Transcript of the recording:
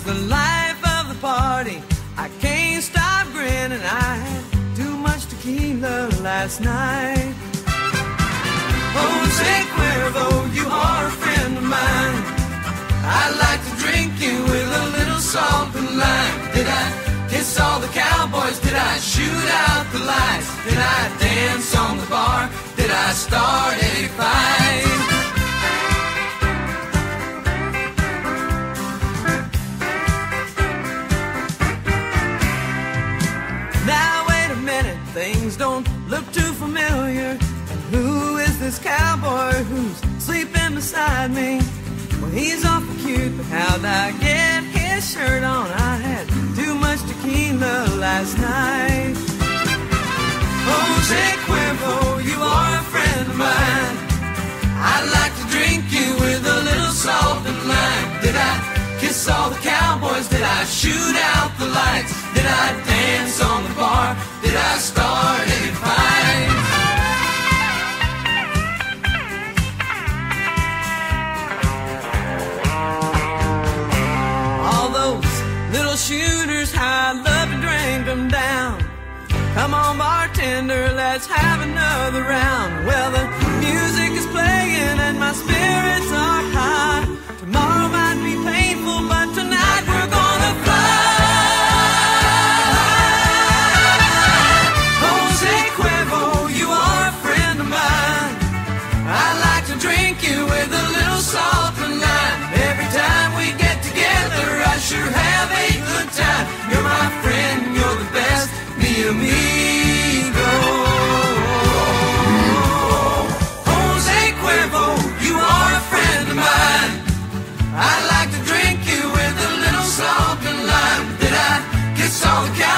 the life of the party. I can't stop grinning. I had too much tequila last night. Jose Cuervo, you are a friend of mine. I'd like to drink you with a little salt and lime. Did I kiss all the cowboys? Did I shoot out the lights? Did I dance on the bar? Did I start a fight? Now wait a minute, things don't look too familiar. And who is this cowboy who's sleeping beside me? Well, he's awful cute, but how'd I get his shirt on? I had too much tequila last night. Jose Cuervo, you are a friend of mine. I'd like to drink you with a little salt and lime. Did I kiss all the cowboys? Did I shoot out the lights? Did I dance on the bar? Did I start a fight? All those little shooters, how I'd love to drink them down. Come on, bartender, let's have another round. Well, the music is playing and my spirits are high. Tomorrow might be painful, but tonight we're gonna fly. Jose Cuervo, you are a friend of mine. I'd like to drink you with a little salt and lime. Every time we get together, I sure have a good time. You're my friend, you're the best, mi amigo. Jose Cuervo, you are a friend of mine. I'd like to drink you with a little salt and lime. Did I kiss all the